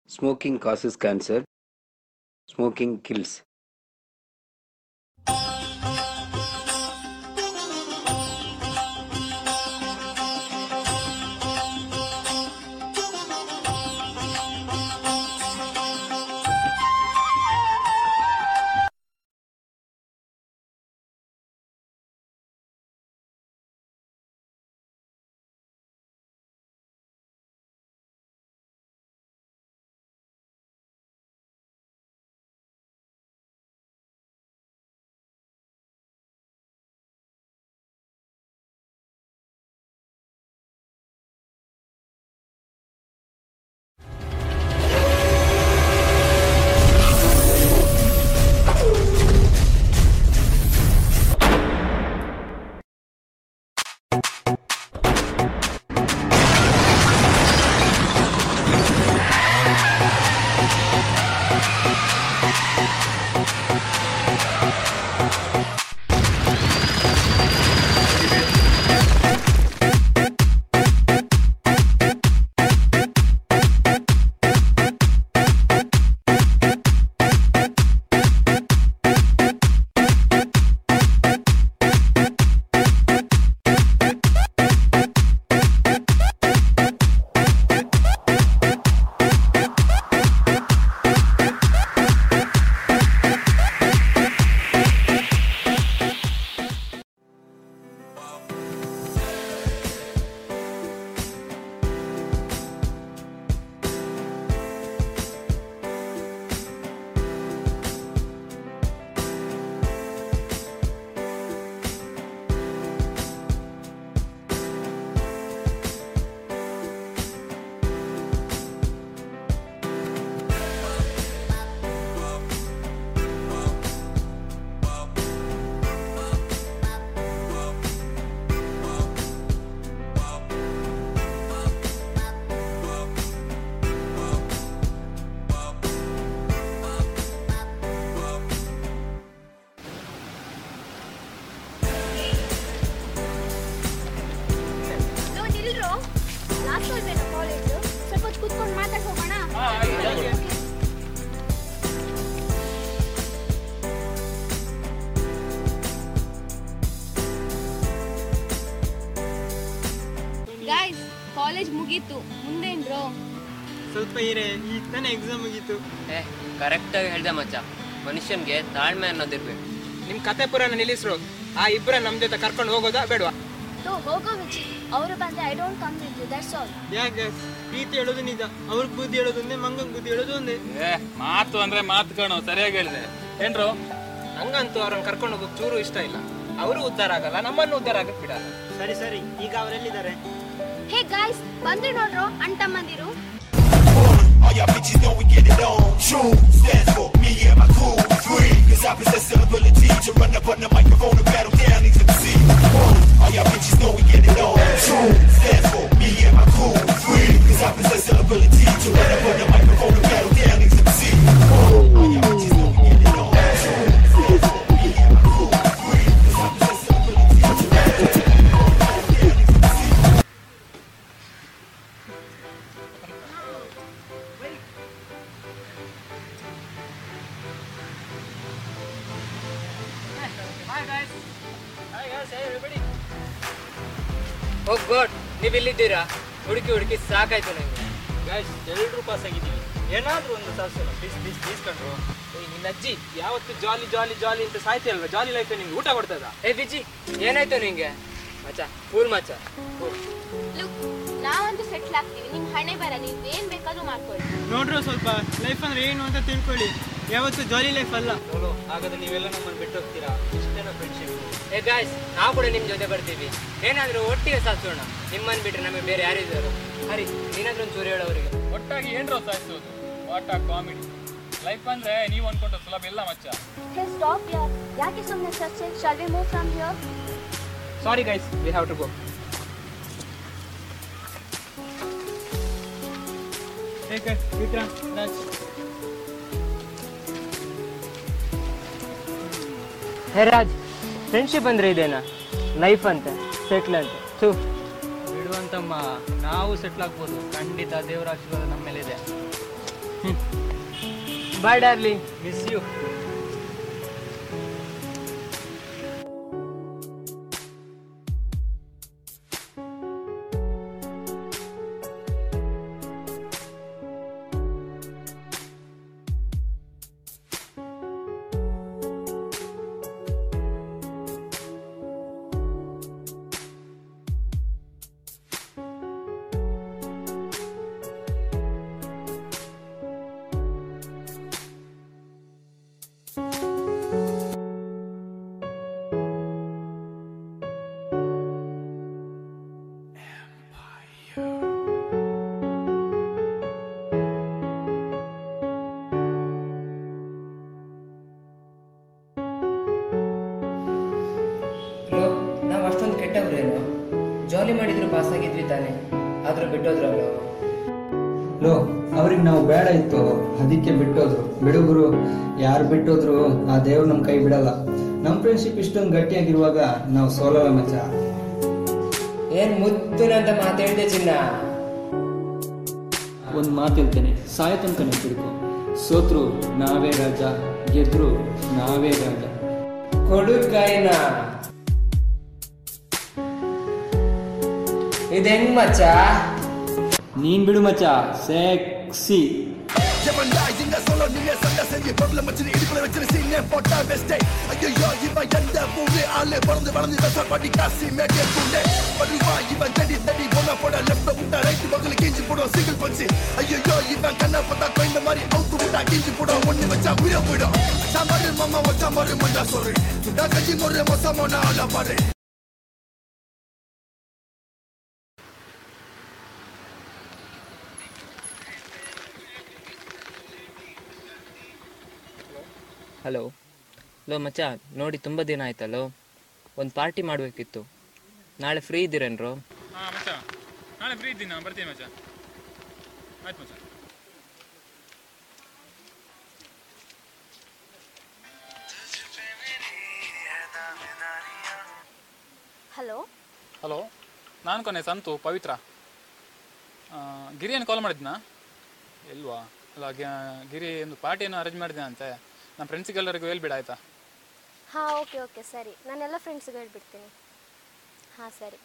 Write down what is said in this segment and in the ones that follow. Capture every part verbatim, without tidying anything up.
Smoking causes cancer. Smoking kills. Guys, college ಮುಗೀತು ಮುಂದೇನ್ರೋ ಸ್ವಲ್ಪ ಇರೆ ಈಗ ತಾನೇ ಎಕ್ಸಾಮ್ ಮುಗೀತು. ಏ ಕರೆಕ್ಟ್ ಆಗಿ ಹೇಳ್ದೆ ಮಚ್ಚ, ಮನುಷ್ಯನ್ಗೆ ತಾಳ್ಮೆ ಅನ್ನೋದಿರ್ಬೇಕು. ನಿಮ್ ಕತೆ ಪುರಾಣ ನಿಲ್ಲಿಸ್ರು, ಆ ಇಬ್ಬರ ನಮ್ ಜೊತೆ ಕರ್ಕೊಂಡು ಹೋಗೋದಾ ಬೇಡವಾ? ತೋ ಹೋಗೋ ವಿಚಿ, ಅವರು ಬಂದ್ರೆ I don't come with you, that's all. ಯಾಕೆ ಪ್ರೀತಿ ಹೇಳೋದು ನಿಜ, ಅವ್ರಿಗೆ ಬುದ್ಧಿ ಹೇಳೋದು ಒಂದೇ, ಮಂಗಂಗ್ ಬುದ್ಧಿ ಹೇಳೋದು ಒಂದೇ. ಏ ಮಾತು ಅಂದ್ರೆ ಮಾತು ಕಣೋ, ಸರಿಯಾಗಿ ಹೇಳಿದೆ ಏನ್ರು. ಹಂಗಂತೂ ಅವ್ರನ್ನ ಕರ್ಕೊಂಡು ಹೋಗೋಕ್ ಚೂರು ಇಷ್ಟ ಇಲ್ಲ. ಅವರು ಉದ್ಧಾರ ಆಗಲ್ಲ, ನಮ್ಮನ್ನು ಉದ್ಧಾರ ಆಗಕ್ ಬಿಡಲ್ಲ. ಸರಿ ಸರಿ, ಈಗ ಅವರೆಲ್ಲಿದ್ದಾರೆ? ಹೇ ಗಾಯ್ಸ್, ಬಂದ್ರೆ ನೋಡ್ರೋ ಅಣ್ತಮ್ಮಂದಿರು. All y'all bitches know we get it on. True stands for me and my crew. Free, cause I possess the ability to run up on the microphone and battle down these M C. All y'all bitches know we get it on. True stands for me and my crew. Free, cause I possess the ability to run up on the microphone and battle down these M C. All y'all bitches know we get it on. True stands for me and my crew. Free, cause I possess the ability to run up on the microphone and battle down these M C. Oh God, ನೀವು ಇಲ್ಲಿದ್ದೀರಾ? ಹುಡುಕಿ ಹುಡುಕಿ ಸಾಕಾಯ್ತು ನನಗೆ. Guys, ಎಲ್ರೂ pass ಆಗಿದ್ದೀವಿ, ಏನಾದ್ರೂ ಒಂದು ಸಾಧಿಸೋಣ ಪ್ಲೀಸ್ ಪ್ಲೀಸ್ ಪ್ಲೀಸ್ ಕಂಡ್ರು. ನಿನ್ನ ಅಜ್ಜಿ ಯಾವತ್ತು ಜಾಲಿ ಜಾಲಿ ಜಾಲಿ ಅಂತ ಸಾಯ್ತಿ ಅಲ್ವಾ? ಜಾಲಿ ಲೈಫ್ ನಿಮ್ಗೆ ಊಟ ಕೊಡ್ತದ? ಏ ಬಿಜಿ, ಏನಾಯ್ತು ನಿಂಗೆ? ಮಚ್ಚ ಫೂಲ್ ಮಚ್ಚ. ಲುಕ್, ನಾವಂತೂ ಸೆಟ್ಲ್ ಆಗ್ತೀವಿ, ನಿಮ್ ಹಣೆ ಬರ, ನೀವು ಏನ್ ಬೇಕಾದ್ರೂ ಮಾಡ್ಕೊಳ್ಳಿ. ನೋಡ್ರು ಸ್ವಲ್ಪ ಲೈಫ್ ಅಂದ್ರೆ ಏನು ಅಂತ ತಿಳ್ಕೊಳ್ಳಿ. ಯಾವತ್ತು ಜಾಲಿ ಲೈಫ್ ಅಲ್ಲ. ನೋಡು, ಹಾಗಾದ್ರೆ ನೀವೆಲ್ಲ ನಮ್ಮನ್ನು ಬಿಟ್ಟು ಹೋಗ್ತೀರಾ? ಇಷ್ಟೇನೋ ಫ್ರೆಂಡ್ಶಿಪ್. ಏ ಗಾಯ್ಸ್, ನಾವು ಕೂಡ ನಿಮ್ಮ ಜೊತೆ ಬರ್ತೀವಿ, ಏನಾದರೂ ಒಟ್ಟಿಗೆ ಸಾಧಿಸೋಣ. ನಿಮ್ಮನ್ನು ಬಿಟ್ಟರೆ ನಮಗೆ ಬೇರೆ ಯಾರಿದ್ದಾರೆ? ಹರಿ, ನೀನಾದ್ರೂ ಒಂದು ಚೂರು ಹೇಳೋರಿಗೆ. ಒಟ್ಟಾಗಿ ಏನ್ರೋ ಸಾಯಿಸೋದು, ವಾಟ್ ಆ ಕಾಮಿಡಿ. ಲೈಫ್ ಅಂದ್ರೆ ನೀವು ಅನ್ಕೊಂಡ್ರೆ ಸುಲಭ ಇಲ್ಲ ಮಚ್ಚ. ಹೇ ಸ್ಟಾಪ್ ಯಾರ್, ಯಾಕೆ ಸುಮ್ಮನೆ ಚರ್ಚೆ? Shall we move from here? Sorry guys, we have to go. Take care, Vikram, Raj. Hey Raj, friendship ಅಂದ್ರೆ ಇದೇನಾ? ಲೈಫ್ ಅಂತೆ, ಸೆಟ್ಲ್ ಅಂತೆ. ಥೂ, ಬಿಡುವಂತಮ್ಮ, ನಾವು ಸೆಟ್ಲ್ ಆಗ್ಬೋದು ಖಂಡಿತ. ದೇವರ ಆಶೀರ್ವಾದ ನಮ್ಮ ಮೇಲೆ ಇದೆ. Bye darling, miss you. ನಾವು ಅಷ್ಟೊಂದು ಕೆಟ್ಟವ್ರೇನು? ಜಾಲಿ ಮಾಡಿದ್ರು ಪಾಸ್ ಆಗಿದ್ವಿ ತಾನೆ, ಆದ್ರೂ ಬಿಟ್ಟೋದ್ರಲ್ಲ. ಲೋ, ಅವ್ರಿಗೆ ನಾವು ಬೇಡ ಇತ್ತು, ಅದಕ್ಕೆ ಬಿಟ್ಟೋದ್ರು. ಬಿಡುಗರು ಯಾರು ಬಿಟ್ಟೋದ್ರು ಆ ದೇವ್ರು ನಮ್ಮ ಕೈ ಬಿಡಲ್ಲ. ನಮ್ಮ ಫ್ರೆಂಡ್ಶಿಪ್ ಇಷ್ಟೊಂದು ಗಟ್ಟಿಯಾಗಿರುವಾಗ ನಾವು ಸೋಲಲ್ಲ ಮಚ್ಚ. ಏನ್ ಮುತ್ತಿನಂತ ಮಾತಾಡಿದೆ ಚಿನ್ನ. ಒಂದು ಮಾತು ಹೇಳ್ತೇನೆ, ಸಾಯ ತನಕ ನೆನ್ಪಿಡ್ಕೊ. ಸೋತ್ರು ನಾವೇ ರಾಜ, ಗೆದ್ರು ನಾವೇ ರಾಜ. ಕೊಡುಕಾಯಿನ ಇದೆಂಗ್ ಮಚ್ಚ? ನೀನ್ ಬಿಡು ಮಚ್ಚ, ಸೆಕ್ಸಿ. ಹಲೋ ಲೋ ಮಚ್ಚ, ನೋಡಿ ತುಂಬ ದಿನ ಆಯ್ತಲ್ಲೋ, ಒಂದು ಪಾರ್ಟಿ ಮಾಡಬೇಕಿತ್ತು. ನಾಳೆ ಫ್ರೀ ಇದ್ದೀರೇನ್ರೋ? ಹಾಂ ಮಚ್ಚ, ನಾಳೆ ಫ್ರೀ ಇದ್ದೀನಿ, ನಾನು ಬರ್ತೀನಿ ಮಚ್ಚ. ಆಯ್ತು ಮಚ್ಚ. ಹಲೋ ಹಲೋ, ನಾನು ಕೊನೆ ಸಂತು ಪವಿತ್ರ. ಗಿರಿಯನ್ನು ಕಾಲ್ ಮಾಡಿದ್ನಾ? ಇಲ್ವಾ? ಅಲ್ಲ, ಗಿರಿ ಒಂದು ಪಾರ್ಟಿಯನ್ನು ಅರೇಂಜ್ ಮಾಡಿದ್ದೇನೆ ಅಂತೆ. ನಮ್ಮ ಫ್ರೆಂಡ್ಸಿಗೆಲ್ಲರಿಗೂ ಹೇಳ್ಬಿಡ ಆಯಿತಾ? ಹಾಂ ಓಕೆ ಓಕೆ ಸರಿ, ನಾನೆಲ್ಲ ಫ್ರೆಂಡ್ಸ್ಗೆ ಹೇಳ್ಬಿಡ್ತೀನಿ. ಹಾಂ ಸರಿ.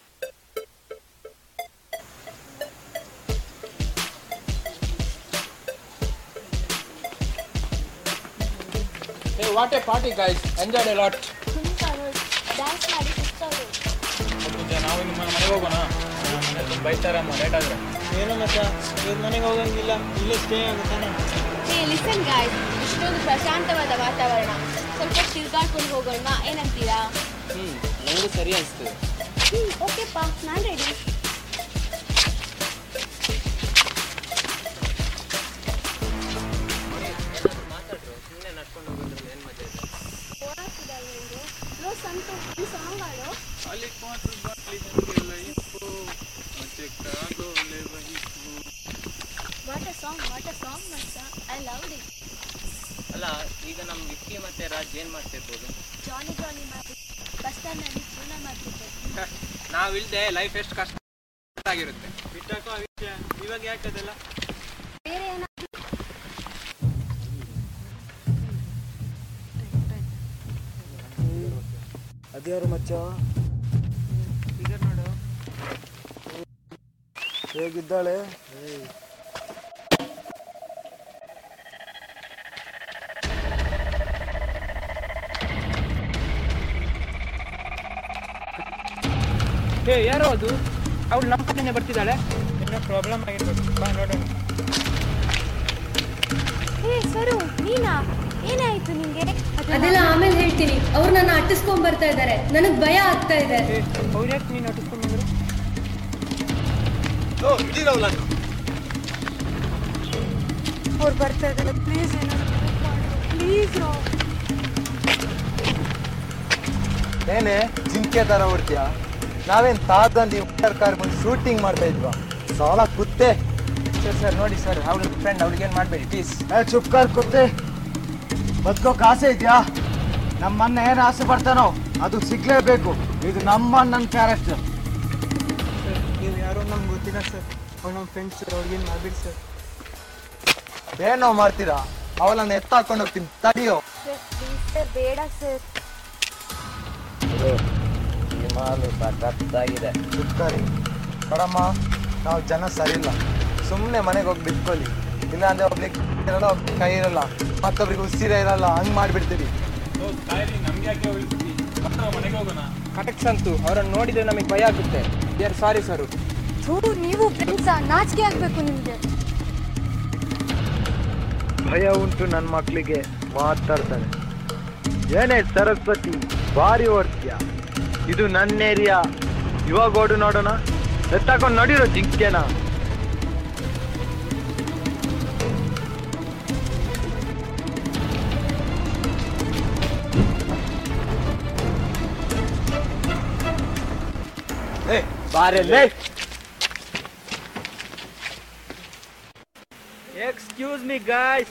Hey, what a party guys, enjoyed a lot. Dance ಮಾಡಿ ಸಿಕ್ತವ್ರು. ನಾವು ಇನ್ನು ಮನೆಗೆ ಹೋಗೋಣ, ಮನೇಲಿ ಬೈತಾರೆ ಅಮ್ಮ ಲೇಟ್ ಆದರೆ. ಏನು ಮಚ್ಚ, ಇವ್ರ ಮನೆಗೆ ಹೋಗಂಗಿಲ್ಲ, ಇಲ್ಲೇ ಸ್ಟೇ ಆಗುತ್ತಾನೆ. ಹೇ ಲಿಸನ್ ಗಾಯ್ಸ್, ಇಷ್ಟೊಂದು ಪ್ರಶಾಂತವಾದ ವಾತಾವರಣ, ಸ್ವಲ್ಪ ತಿರ್ಗಾಡ್ಕೊಂಡು ಹೋಗೋಣ, ಏನಂತೀರಾ? ಹ್ಞೂ, ನನಗೂ ಸರಿ ಅನಿಸ್ತು. ಹ್ಞೂ ಓಕೆಪ್ಪ, ನಾನು ರೆಡಿ. ಮಾತಾಡ್ರು, ಸುಮ್ಮನೆ ನಡ್ಕೊಂಡು ಹೋಗೋದ್ರಲ್ಲಿ ಏನು ಮಜಾ ಇದೆ? ಓಡಾಡ್ತಿದ್ದಾರೆ ನಿಮಗೆ. ಲೋ ಸಂತು, ಈ ಸಾಂಗ್ ಆಡೋ. ಅಲ್ಲಿ ಕ್ವಾರ್ಟರ್ ಬಾಟ್ಲಿ ಹಂಗೆಲ್ಲ ಇಪ್ಪು ಮತ್ತೆ ಕಾಗೋಲೆ ವಹಿಸು. What a song, what a song ಮಚ್ಚ, ಐ ಲವ್ ಇಟ್. ಅಲ್ಲ, ಈಗ ನಮ್ಮ ವಿಕ್ಕಿ ಮತ್ತೆ ರಾಜ್ ಏನು ಮಾಡ್ತಿರ್ಬೋದು? ಜಾಲಿ ಜಾಲಿ ಮಾಡಿ ಬಸ್ ಸ್ಟ್ಯಾಂಡ್ನಲ್ಲಿ ಜೀವನ ಮಾಡ್ತಿದ್ದೆ. ನಾವಿಲ್ದೆ ಲೈಫ್ ಎಷ್ಟು ಕಷ್ಟ ಆಗಿರುತ್ತೆ. ಬಿಟ್ಟಾಕೋ ಆ ವಿಷಯ, ಇವಾಗ ಯಾಕದೆಲ್ಲ? ಬೇರೆ ಏನಾದ್ರು ಅದ್ಯಾರು ಮಚ್ಚ? ಈಗ ನೋಡು ಹೇಗಿದ್ದಾಳೆ? ಹೇ ಯಾರೋ ಅದು, ಅವಳು ನಮ್ಮ ಕಡೆನೇ ಬರ್ತಿದ್ದಾಳೆ. ಏನೋ ಪ್ರಾಬ್ಲಮ್ ಆಗಿರ್ಬೇಕು, ಬಾ ನೋಡೋಣ. ಹೇ ಸರು, ನೀನಾ? ಏನಾಯ್ತು ನಿಂಗೆ? ಅದೆಲ್ಲ ಆಮೇಲೆ ಹೇಳ್ತೀನಿ. ಅವ್ರು ನನ್ನ ಅಟ್ಟಿಸ್ಕೊಂಡ್ ಬರ್ತಾ ಇದ್ದಾರೆ, ನನಗ್ ಭಯ ಆಗ್ತಾ ಇದೆ. ಅವ್ರು ಯಾಕೆ ನೀನು ಅಟ್ಟಿಸ್ಕೊಂಡು ಬಂದ್ರು? ಅವ್ರು ಬರ್ತಾ ಇದ್ದಾರೆ, ಪ್ಲೀಸ್ ಪ್ಲೀಸ್. ಏನೇ ಜಿಂಕೆ ತರ ಹೊಡ್ತೀಯ? ನಾವೇನ್ ತಾತಂದು ಕಾರ್ ಬಂದು ಶೂಟಿಂಗ್ ಮಾಡ್ತಾ ಇದ್ವಾ? ಸಾಲ ಕುತ್ತೆ. ಸರ್ ಸರ್ ನೋಡಿ ಸರ್, ಅವಳ ಫ್ರೆಂಡ್, ಅವ್ಳಿಗೇನು ಮಾಡಬೇಡಿ ಪ್ಲೀಸ್. ಚುಪ್ ಕಾರ್ ಕುತ್ತೆ. ಬದುಕೋಕ್ ಆಸೆ ಇದೆಯಾ? ನಮ್ಮನ್ನ ಏನು ಆಸೆ ಪಡ್ತಾನೋ ಅದು ಸಿಗ್ಲೇಬೇಕು. ಇದು ನಮ್ಮ ನನ್ನ ಕ್ಯಾರೆಕ್ಟರ್. ಸರ್ ನೀವು ಯಾರೋ ನಮ್ಗೆ ಗೊತ್ತಿಲ್ಲ ಸರ್, ಅವ್ರು ನಮ್ಮ ಫ್ರೆಂಡ್ಸ್ ಸರ್, ಅವ್ರಿಗೇನು ಮಾಡಬೇಡಿ ಸರ್. ಏನೋ ಮಾಡ್ತೀರಾ? ಅವಳನ್ನ ಎತ್ತಾಕೊಂಡು ಹೋಗ್ತೀನಿ, ತಡಿಯೋ. ಬೇಡ ಸರ್. ಹಿಮಾಲು ಸಖತ್ತಾಗಿದೆ. ಸುತ್ತರಿ ಕಡಮ್ಮ, ನಾವು ಜನ ಸರಿ ಇಲ್ಲ. ಸುಮ್ಮನೆ ಮನೆಗೆ ಹೋಗಿ ಬಿಟ್ಕೊಳ್ಳಿ, ಇಲ್ಲಾಂದ್ರೆ ಒಬ್ಲಿಕ್ಕೆ ಇರಲ್ಲ, ಕೈ ಇರಲ್ಲ, ಮತ್ತೊಬ್ರಿಗೆ ಉಸಿರೇ ಇರಲ್ಲ, ಹಂಗ್ ಮಾಡ್ಬಿಡ್ತೀವಿ. ನಮ್ಗೆ ಯಾಕೆ ಹೋಗ್ತೀವಿ, ಮನೆಗೆ ಹೋಗೋಣ. ಕಟಕ್ಸ್ ಅಂತೂ ಅವರನ್ನು ನೋಡಿದ್ರೆ ನಮಗೆ ಭಯ ಆಗುತ್ತೆ. ಯಾರು ಸಾರಿ ಸರ್. ನೀವು ಫ್ರೆಂಡ್ಸಾ? ನಾಚಿಕೆ ಆಗ್ಬೇಕು ನಿಮ್ಗೆ. ಭಯ ಉಂಟು ನನ್ನ ಮಕ್ಕಳಿಗೆ, ಮಾತಾಡ್ತಾರೆ. ಏನೇ ಸರಸ್ವತಿ, ಭಾರಿ ಓಡ್ತೀಯ. ಇದು ನನ್ನ ಏರಿಯಾ, ಇವಾಗ ಓಡು ನೋಡೋಣ. ಎತ್ತಾಕೊಂಡು ನೋಡಿರೋ ಜಿಂಕೆನ. ಬಾರಲ್ಲೇ. Excuse me guys.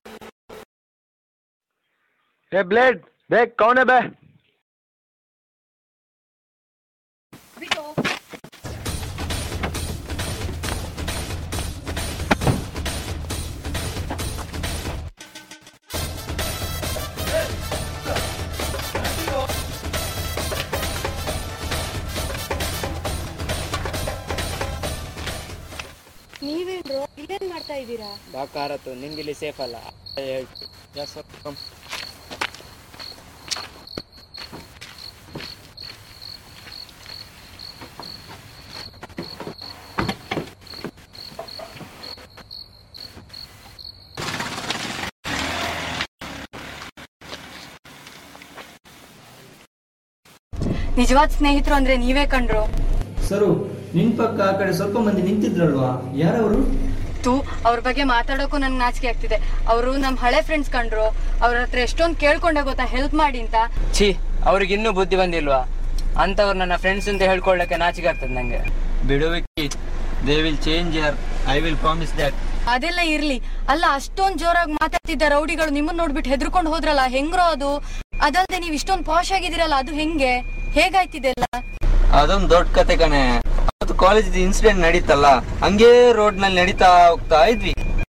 ए ब्लेड देख कौन है बे? ನೀವೇನ್ರೋ ಇಲ್ಲೇನ್ ಮಾಡ್ತಾ ಇದ್ದೀರಾ? ಬಾಕಾರತ್ತು ನಿಮ್ಗಿಲ್ಲಿ ಸೇಫ್ ಅಲ್ಲ. ನಿಜವಾದ ಸ್ನೇಹಿತರು ಅಂದ್ರೆ ನೀವೇ ಕಂಡ್ರು. ಸರು, ನಿನ್ ಪಕ್ಕ ಆ ಕಡೆ ಸ್ವಲ್ಪ ಮಂದಿ ನಿಂತಿದ್ರಲ್ವಾ, ಯಾರವರು? ತೂ ಅವ್ರ ಬಗ್ಗೆ ಮಾತಾಡೋಕು ನನ್ಗೆ ನಾಚಿಕೆ ಆಗ್ತಿದೆ. ಅವರು ನಮ್ ಹಳೆ ಫ್ರೆಂಡ್ಸ್ ಕಂಡ್ರು. ಅವ್ರ ಹತ್ರ ಎಷ್ಟೊಂದು ಕೇಳ್ಕೊಂಡೆ ಗೊತ್ತಾ, ಹೆಲ್ಪ್ ಮಾಡಿ ಅಂತ. ಛೀ, ಅವ್ರಿಗೆ ಇನ್ನೂ ಬುದ್ಧಿ ಬಂದಿಲ್ವಾ? ಅಂತವ್ರು ನನ್ನ ಫ್ರೆಂಡ್ಸ್ ಅಂತ ಹೇಳ್ಕೊಳ್ಳಕ್ಕೆ ನಾಚಿಕೆ ಆಗ್ತದೆ ನಂಗೆ. ಬಿಡುವಿಕೆ, ದೇ ವಿಲ್ ಚೇಂಜ್ ಯರ್, ಐ ವಿಲ್ ಪ್ರಾಮಿಸ್ ದಟ್. ಅದೆಲ್ಲ ಇರ್ಲಿ, ಅಲ್ಲ ಅಷ್ಟೊಂದ್ ಜೋರಾಗಿ ಮಾತಾಡ್ತಿದ್ದ ರೌಡಿಗಳು ನಿಮ್ಮನ್ನ ನೋಡ್ಬಿಟ್ಟು ಹೆದರ್ಕೊಂಡು ಹೋದ್ರಲ್ಲ, ಹೆಂಗ್ರೋ ಅದು? ಅದಲ್ದೆ ನೀವ್ ಇಷ್ಟೊಂದು ಪಾಶ್ ಆಗಿದ್ದೀರಲ್ಲ, ಅದು ಹೆಂಗೆ ಹೇಗಾಯ್ತಿದೆಲ್ಲ? ಅದೊಂದು ದೊಡ್ಡ ಕತೆ ಕಣೆ. ಅವತ್ತು ಕಾಲೇಜ್ ಇನ್ಸಿಡೆಂಟ್ ನಡೀತಲ್ಲ, ಹಂಗೇ ರೋಡ್ ನಲ್ಲಿ ನಡೀತಾ ಹೋಗ್ತಾ ಇದ್ವಿ.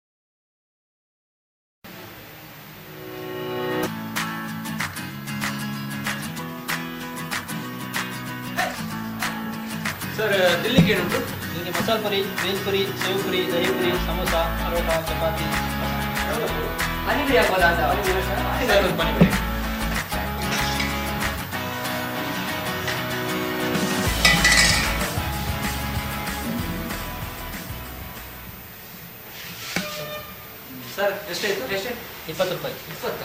ಸರ್, ದಿಲ್ಲಿಗೆ ಏನುಂಟು? ನಿಮಗೆ ಮಸಾಲೆ ಪುರಿ, ವೇಜ್ ಪುರಿ, ಸೇವ್ ಪುರಿ, ದಹಿ ಪುರಿ, ಸಮೋಸ, ಪರೋಟ, ಚಪಾತಿ. ಪಾನಿಪುರಿ ಆಗ್ಬೋದಾ ಅಂತ? ಸರ್, ಒಂದು ಪಾನಿಪುರಿ. ಸರ್, ಎಷ್ಟಾಯ್ತು? ಎಷ್ಟು? ಇಪ್ಪತ್ತು ರೂಪಾಯಿ. ಇಪ್ಪತ್ತು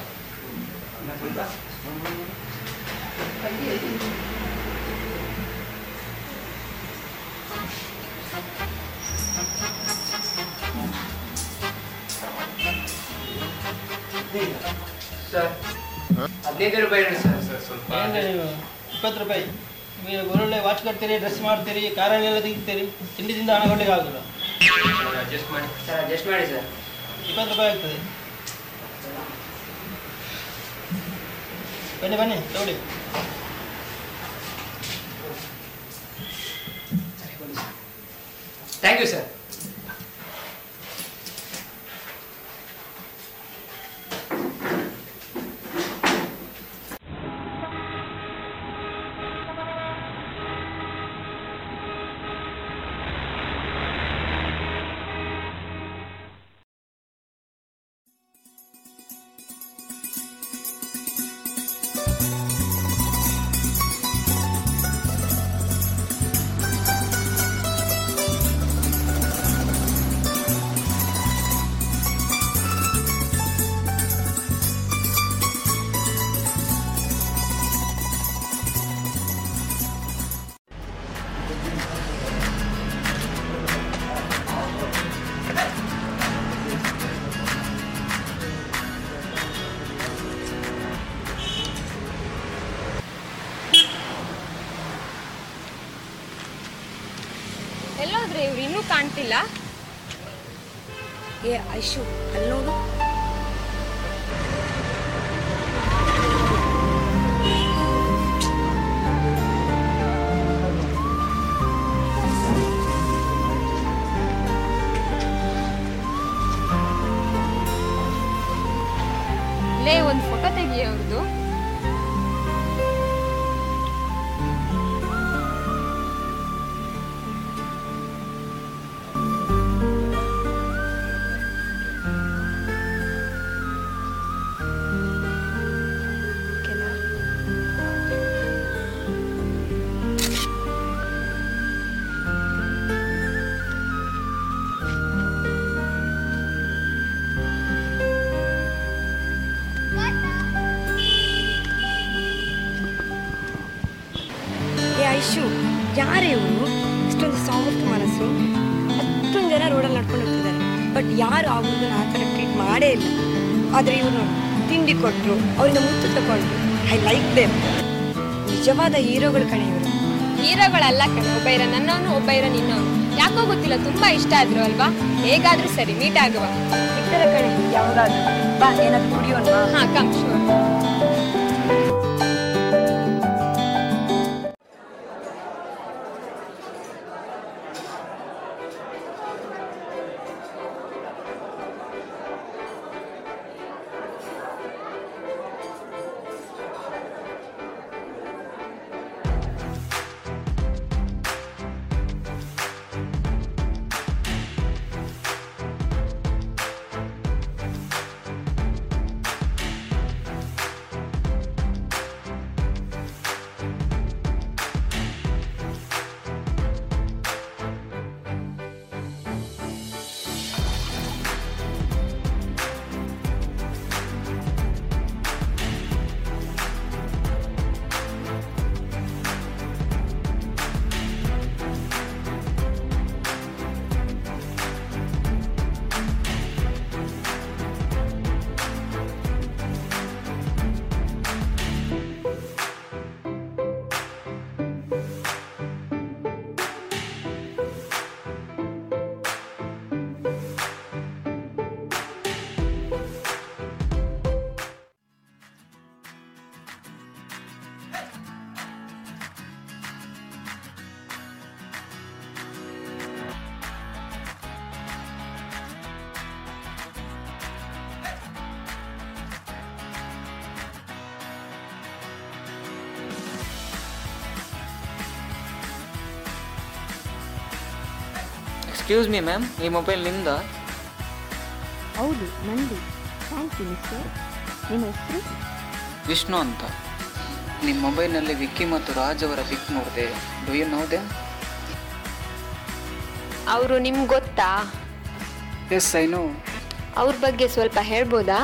ಸರ್, ಹದಿನೈದು ರೂಪಾಯಿ ಇಡಿ ಸರ್. ಸ್ವಲ್ಪ ಇಪ್ಪತ್ತು ರೂಪಾಯಿ. ನೀವು ಒಳ್ಳೊಳ್ಳೆ ವಾಚ್ ಕಟ್ತೀರಿ, ಡ್ರೆಸ್ ಮಾಡ್ತೀರಿ, ಕಾರಲ್ಲೆಲ್ಲ ತೆಗಿತೀರಿ, ತಿಂಡಿದಿಂದ ಹಣ ಕೊಡ್ಲಿಕ್ಕೆ ಆಗೋದಿಲ್ಲ. ಅಡ್ಜಸ್ಟ್ ಮಾಡಿ ಸರ್, ಅಡ್ಜಸ್ಟ್ ಮಾಡಿ ಸರ್. ಇಪ್ಪತ್ತು ರೂಪಾಯಿ ಆಗ್ತದೆ. ಬನ್ನಿ ಬನ್ನಿ ತಗೊಳ್ಳಿ. Thank you sir. ಎಲ್ಲೋದ್ರೆ ಇವ್ರು ಇನ್ನೂ ಕಾಣ್ತಿಲ್ಲ? ಏ ಐಶು, ಅಲ್ಲಿ ನೋಡು. ಲೇ ಒಂದು ಫೋಟೋ ತೆಗಿ ಅವ್ರದ್ದು. ಐಶು, ಯಾರೇ ಇವರು? ಇಷ್ಟೊಂದು ಸಾಫ್ಟ್ ಮನಸ್ಸು. ಅಷ್ಟೊಂದು ಜನ ರೋಡಲ್ಲಿ ನಡ್ಕೊಂಡು ಹೋಗ್ತಿದ್ದಾರೆ, ಬಟ್ ಯಾರು ಆ ಹುಡುಗನ ಆ ಥರ ಟ್ರೀಟ್ ಮಾಡೇ ಇಲ್ಲ. ಆದರೆ ಇವರು ತಿಂಡಿ ಕೊಟ್ಟರು, ಅವರಿಂದ ಮುತ್ತು ತಗೊಂಡ್ರು. I like them. ನಿಜವಾದ ಹೀರೋಗಳು ಕಣೆ ಇವರು. ಹೀರೋಗಳಲ್ಲ ಕಣೆ, ಒಬ್ಬ ಇರೋ ನನ್ನವನು, ಒಬ್ಬ ಇರೋ ನಿನ್ನವನು. ಯಾಕೋ ಗೊತ್ತಿಲ್ಲ, ತುಂಬಾ ಇಷ್ಟ ಆದ್ರು ಅಲ್ವಾ? ಹೇಗಾದ್ರೂ ಸರಿ, ಮೀಟ್ ಆಗುವ. ಇತರ ಕಣೆ ಯಾವ್ದಾದ್ರು. ಬಾ, ಏನಾದ್ರು ಕುಡಿಯೋಣ. ಹಾ, come sure. Excuse me ma'am, ಈ ಮೊಬೈಲ್ ನಿಮ್ದ? ಹೌದು, ನಂದು. Thank you mister. ನಿಮ್ಮ ಹೆಸರು? ವಿಷ್ಣು ಅಂತ. ನಿಮ್ಮ ಮೊಬೈಲ್ನಲ್ಲಿ ವಿಕ್ಕಿ ಮತ್ತು ರಾಜ್ ಅವರ ಪಿಕ್ ನೋಡಿದೆ. Do you know them? ಅವರು ನಿಮ್ಗೆ ಗೊತ್ತಾ? Yes, I know. ಅವ್ರ ಬಗ್ಗೆ ಸ್ವಲ್ಪ ಹೇಳ್ಬೋದಾ?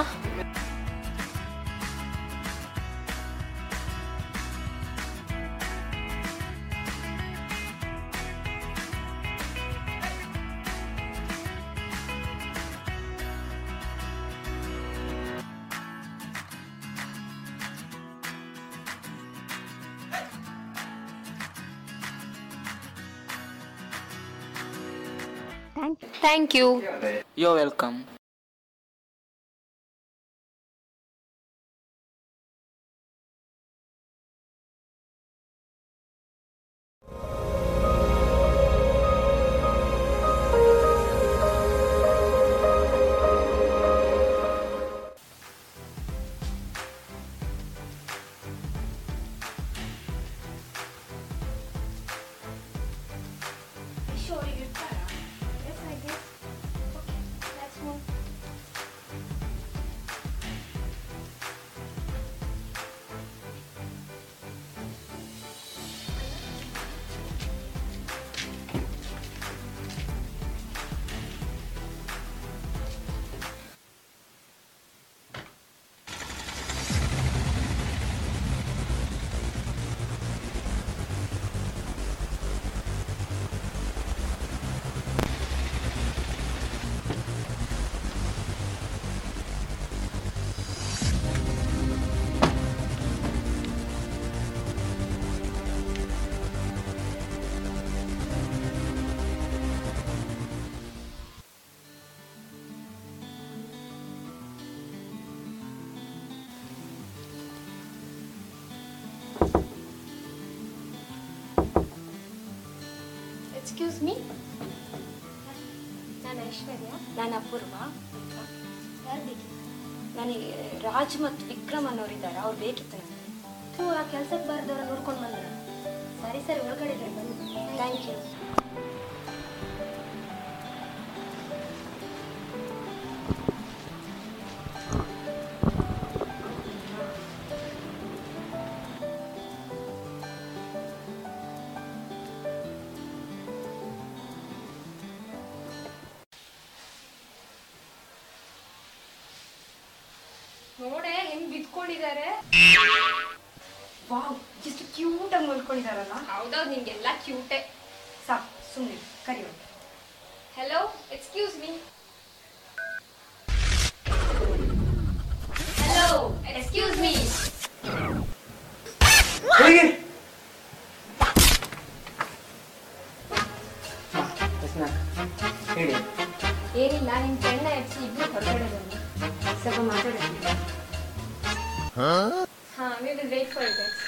Thank you. You're welcome. Excuse me. ನಾನು ಐಶ್ವರ್ಯ. ನಾನು ಅಪೂರ್ವ. ಯಾರು ಬೇಕಿತ್ತು? ನನಗೆ ರಾಜ್ ಮತ್ತು ವಿಕ್ರಮ್ ಅನ್ನೋರಿದ್ದಾರೆ, ಅವ್ರು ಬೇಕಿತ್ತು ನನಗೆ. ಹ್ಞೂ ಆ ಕೆಲ್ಸಕ್ಕೆ ಬಾರ್ದವ್ರ ನೋಡ್ಕೊಂಡು ಬಂದ್ರ. ಸರಿ ಸರಿ ಒಳಗಡೆ ಇದ್ರೆ ಬನ್ನಿ. Thank you. ನೋಡೆ ಹೆಂಗ್ ಬಿದ್ಕೊಂಡಿದ್ದಾರೆ. ವಾವ್, ಎಷ್ಟು ಕ್ಯೂಟ್ ಆಗಿ ಮಲ್ಕೊಂಡಿದಾರಲ್ಲ. ಹೌದೌದು, ನಿಮ್ಗೆಲ್ಲ ಕ್ಯೂಟೆ. ಸಾಕು, ಸುಮ್ಮನೆ ಕರಿಯೋ. Hello, excuse me. Hello, excuse me. ಹೇಳಿ. ಏನಿಲ್ಲ, ನಿಮ್ ಫ್ರೆಂಡ್ನ ಎಬ್ಸಿ ಇಬ್ರು ಹೊರಗಡೆ ಬನ್ನಿ, ಸ್ವಲ್ಪ ಮಾತಾಡ್ತೀನಿ. ಹಾ, we will wait for you guys.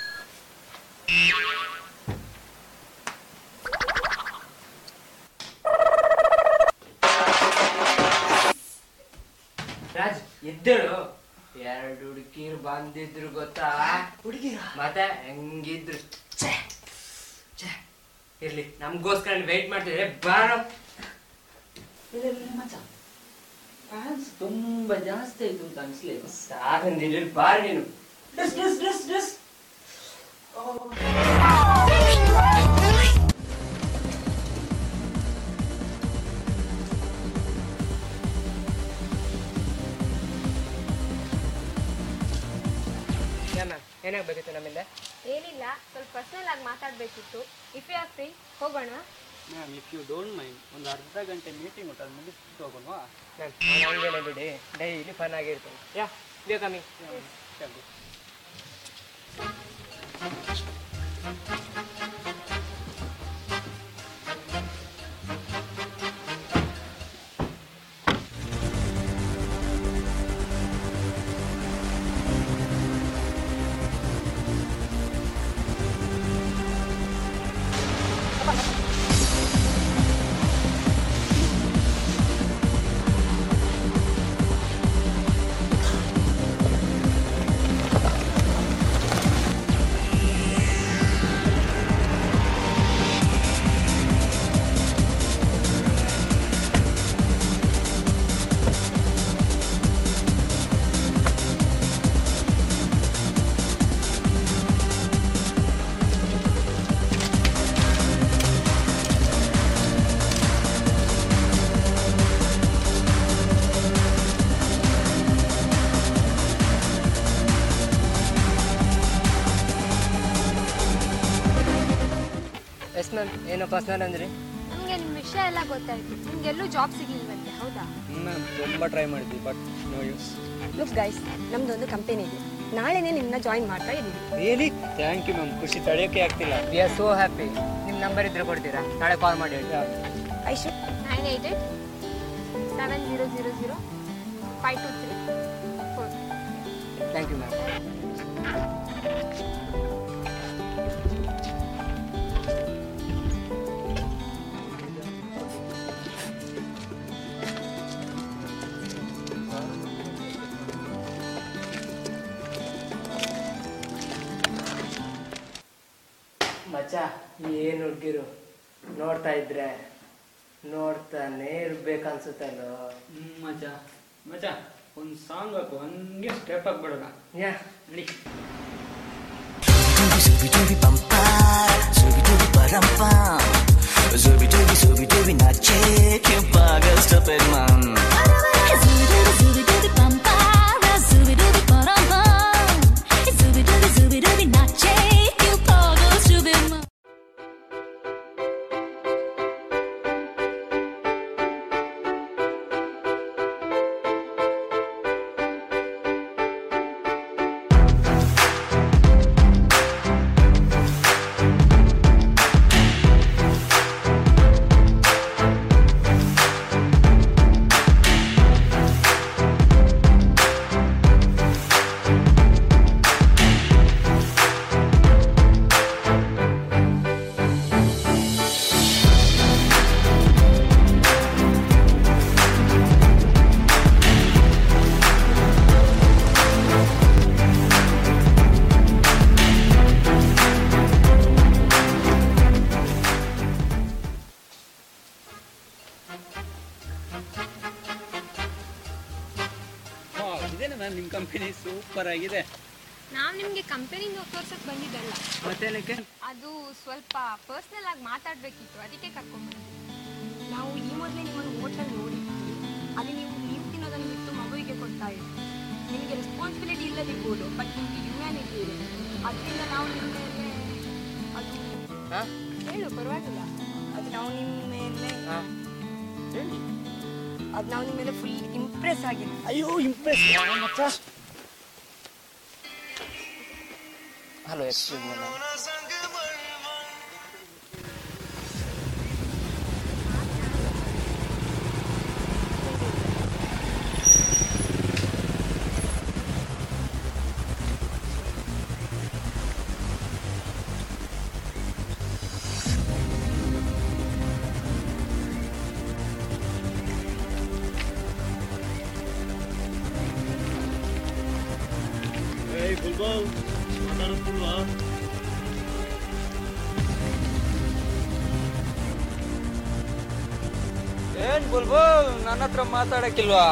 Raj ಎದ್ದೇಳು. ಎರಡು ಹುಡುಗಿರು ಬಂದಿದ್ರು ಗೊತ್ತಾ? ಹುಡುಗಿರ ಮತ್ತೆ ಹೆಂಗಿದ್ರು. ಇರ್ಲಿ, ನಮ್ಗೋಸ್ಕರ ವೇಟ್ ಮಾಡ್ತಿದ್ರೆ ಬಾರೋ. ಫ್ಯಾನ್ಸ್ ತುಂಬಾ ಜಾಸ್ತಿ ಆಯ್ತು ಅಂತ ಅನ್ಸ್ಲಿಲ್ಲ? ಸಾಕಂದಿಲ್ಲ, ಬಾರಿ ನೀನು. ಡ್ರೆಸ್ ಡ್ರೆಸ್ ಡ್ರೆಸ್ ಡ್ರೆಸ್ ಏನಾಗಬೇಕಿತ್ತು ನಮ್ಮಿಂದ? ಏನಿಲ್ಲ, ಸ್ವಲ್ಪ ಪರ್ಸನಲ್ ಆಗಿ ಮಾತಾಡಬೇಕಿತ್ತು. ಇಫ್ ಯು ಆರ್ ಫ್ರೀ ಹೋಗೋಣ. Ma'am, if you don't mind ಒಂದು ಅರ್ಧ ಗಂಟೆ ಮೀಟಿಂಗ್ ಉಂಟು, ಅದು ಮುಗಿಸ್ಬಿಟ್ಟು ಹೋಗೋಣವಾ? ಮ್ಯಾಮ್, ಹಂಗೇನೆ ಬಿಡಿ, ಡೈಲಿ ಫನ್ ಆಗಿರ್ತೇನೆ. ಯಾ ಬೇಕಮ್ಮಿ. ಎಸ್ ಮ್ಯಾಮ್, ಏನೋ ಪರ್ಸನಲ್ ಅಂದ್ರಿ? ನಮಗೆ ನಿಮ್ಮ ವಿಷಯ ಎಲ್ಲ ಗೊತ್ತಾಯ್ತು. ನಿಮ್ಗೆಲ್ಲೂ ಜಾಬ್ ಸಿಗ್ಲಿಲ್ವಂತೆ, ಹೌದಾ? ಮ್ಯಾಮ್, ತುಂಬ ಟ್ರೈ ಮಾಡಿದ್ವಿ, but no use. Look guys, ನಮ್ದೊಂದು ಕಂಪನಿ ಇದೆ, ನಾಳೆನೇ ನಿಮ್ಮನ್ನ ಜಾಯಿನ್ ಮಾಡ್ತಾ ಇದ್ದೀವಿ. ರಿಯಲಿ ಥ್ಯಾಂಕ್ ಯು ಮ್ಯಾಮ್, ಖುಷಿ ತಡೆಯೋಕ್ಕೆ ಆಗ್ತಿಲ್ಲ. We are so happy. ನಿಮ್ಮ ನಂಬರ್ ಇದ್ರೆ ಕೊಡ್ತೀರಾ? ನಾಳೆ ಕಾಲ್ ಮಾಡಿ ಹೇಳಿ. Aishu nine eight eight seven zero zero zero five two three four. Thank you ma'am. ಮಚ್ಚ, ಏನು ಹುಡುಗಿರು ನೋಡ್ತಾ ಇದ್ರೆ ನೋಡ್ತಾನೆ ಇರ್ಬೇಕನ್ಸುತ್ತಲ್ಲೋ. ಮಜ ಮಜ ಒಂದು ಸಾಂಗ್ ಹಾಕು, ಹಂಗೆ ಸ್ಟೆಪ್ ಹಾಕ್ಬಿಡೋಣ. ಯಾ ನಡಿ. Zooby dooby bum bum, zooby dooby bum bum, zooby dooby zooby dooby nache, kyun pagal stupid man. Zooby dooby zooby dooby bum bum, zooby dooby bum bum, zooby dooby zooby dooby nache, kyun pagal stupid man. Ma'am ನಿಮ್ಮ company super ಆಗಿದೆ. ನಾವು ನಿಮಗೆ ಕಂಪನಿಂದ ತೋರ್ಸಕ್ಕೆ ಬಂದಿದ್ದಲ್ಲ. ಮತ್ತೇನಕ್ಕೆ? ಅದು ಸ್ವಲ್ಪ personal ಆಗಿ ಮಾತಾಡಬೇಕಿತ್ತು, ಅದಕ್ಕೆ ಕರ್ಕೊಂಡ್ಬಂದ್ವಿ. ನಾವು ಈ ಮೊದಲೇ ನಿಮ್ಮನ್ನು ಹೋಟೆಲ್ ನೋಡಿದ್ವಿ. ಅಲ್ಲಿ ನೀವು ನೀವು ತಿನ್ನೋದನ್ನು ಬಿಟ್ಟು ಮಗುವಿಗೆ ಕೊಡ್ತಾ ಇದ್ದೀವಿ. ನಿಮಗೆ ರೆಸ್ಪಾನ್ಸಿಬಿಲಿಟಿ ಇಲ್ಲದಿರ್ಬೋದು, ಬಟ್ ನಿಮಗೆ ಹ್ಯುಮ್ಯಾನಿಟಿ ಇದೆ. ಅದರಿಂದ ನಾವು ನಿಮ್ಮ ಮೇಲೆ ಅದು ಹೇಳು ಪರವಾಗಿಲ್ಲ. ಅದು ನಾವು ನಿಮ್ಮ ಮೇಲೆ ಹೇಳಿ ಅದು ನಾವು ನಿಮ್ಮ ಮೇಲೆ ಫುಲ್ ಇಂಪ್ರೆಸ್ ಆಗಿದೆ. ಅಯ್ಯೋ impress. Hello excuse me ma'am. ಏನ್ ಬುಲ್ಬುಲ್ ನನ್ನ ಹತ್ರ ಮಾತಾಡಕ್ಕಿಲ್ವಾ?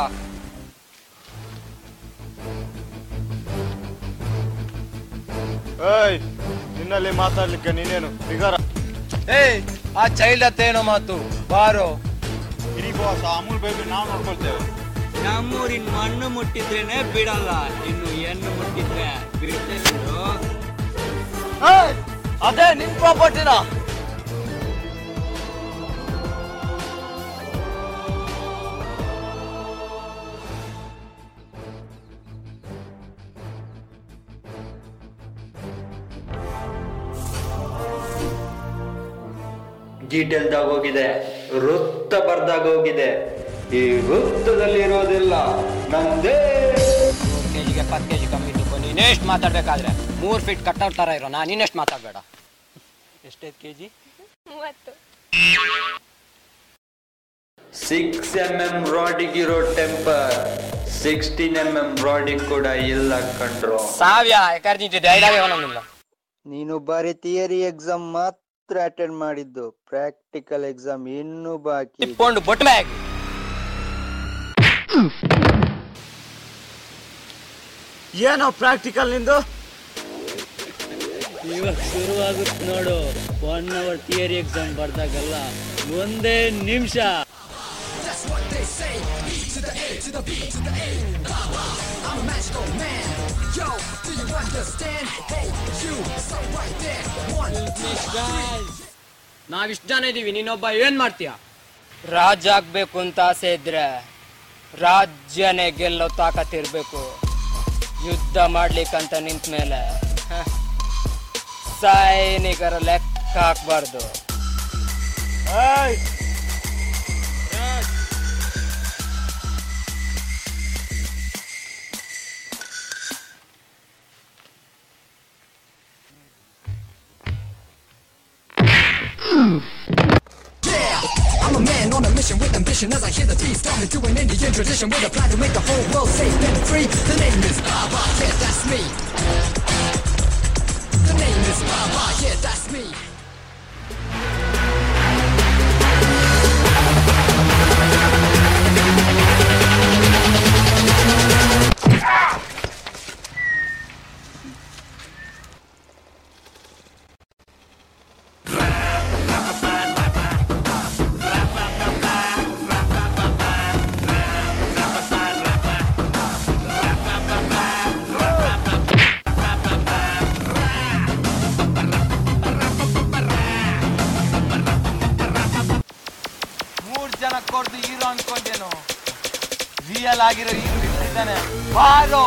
ಏಯ್ ನಿನ್ನಲ್ಲಿ ಮಾತಾಡ್ಲಿಕ್ಕೆ ನೀನೇನು ಬಿಗಾರ? ಏಯ್ ಆ ಚೈಲ್ಡ್ ಹತ್ತೇನೋ ಮಾತು, ಬಾರೋ. ಇಡೀ ಬಾಸ್ ಅಮೂಲ್ ಬೇಬಿ ನಾವು ನೋಡ್ಕೊಳ್ತೇವೆ. ನಮ್ಮೂರಿನ ಮಣ್ಣು ಮುಟ್ಟಿದ್ರೇನೆ ಬಿಡಲ್ಲ, ಇನ್ನು ಹೆಣ್ಣು ಮುಟ್ಟಿದ್ರೆ ಬಿಡ್ತೇವೆ. ಅದೇ ನಿನ್ ಪ್ರಾಪರ್ಟಿನ. ಡೀಟೇಲ್ದಾಗ ಹೋಗಿದೆ, ವೃತ್ತ ಬರ್ದಾಗ ಹೋಗಿದೆ. ಈ ವೃತ್ತದಲ್ಲಿ ಇರೋದಿಲ್ಲ ನಂದೇ. ಮೂರು ಕೆಜಿಗೆ ಎಪ್ಪತ್ತು ಕೆಜಿ ಕಮ್ಮಿ ಇದ್ದು ನೀನೆಷ್ಟು ಮಾತಾಡ್ಬೇಕಾದ್ರೆ ಮೂರು ಫೀಟ್ ಕಟ್ಟೋರ್ ತರ ಇರೋ ನಾ ನೀನೆಷ್ಟು ಮಾತಾಡ್ಬೇಡ. ಎಷ್ಟೈದು ಕೆಜಿ? ಮೂವತ್ತು. ಸಿಕ್ಸ್ ಎಂ ಎಂ ರಾಡಿಗಿರೋ ಟೆಂಪರ್ ಸಿಕ್ಸ್ಟೀನ್ ಎಂ ಎಂ ರಾಡಿಗೆ ಕೂಡ ಇಲ್ಲ ಕಂಡ್ರು. ಸಾವ್ಯ ಯಾಕಂದ್ರೆ ಡೈಲಾಗ್ ಅವನಿಲ್ಲ. ನೀನು ಬರೀ ಥಿಯರಿ ಎಕ್ಸಾಮ್ ಮಾತ್ರ ಅಟೆಂಡ್ ಮಾಡಿದ್ದು, ಪ್ರಾಕ್ಟಿಕಲ್ ಎಕ್ಸಾಮ್ ಇನ್ನೂ ಬಾಕಿ. ಇಟ್ಕೊಂಡು ಬೊಟ್ ಬ್ಯಾಗ್. ಏನೋ ಪ್ರಾಕ್ಟಿಕಲ್ ನಿಂದು? ಇವಾಗ ಶುರುವಾಗುತ್ತೆ ನೋಡು. ಒನ್ ಅವರ್ ಥಿಯರಿ ಎಕ್ಸಾಮ್ ಬರ್ದಾಗಲ್ಲ ಒಂದೇ ನಿಮಿಷ. ನಾವಿಷ್ಟು ಜನ ಇದೀವಿ, ನೀನೊಬ್ಬ ಏನ್ ಮಾಡ್ತೀಯ? ರಾಜ ಆಗ್ಬೇಕು ಅಂತ ಆಸೆ ಇದ್ರೆ ರಾಜ್ಯನೇ ಗೆಲ್ಲೋ ತಾಕತ್ತಿರ್ಬೇಕು. ಯುದ್ಧ ಮಾಡ್ಲಿಕ್ಕಂತ ನಿಂತ ಮೇಲೆ ಸೈನಿಕರ ಲೆಕ್ಕ ಹಾಕ್ಬಾರ್ದು. I'm a man on a mission with ambition as I hear the beat started to an Indian tradition with a plan to make the whole world safe and free. The name is Baba, yeah that's me. The name is Baba, yeah that's me. ಕೊಡ್ದು hero ಅನ್ಕೊಂಡೇನು, real ಆಗಿರೋ hero ಇದ್ದಾನೆ ಬಾರೋ.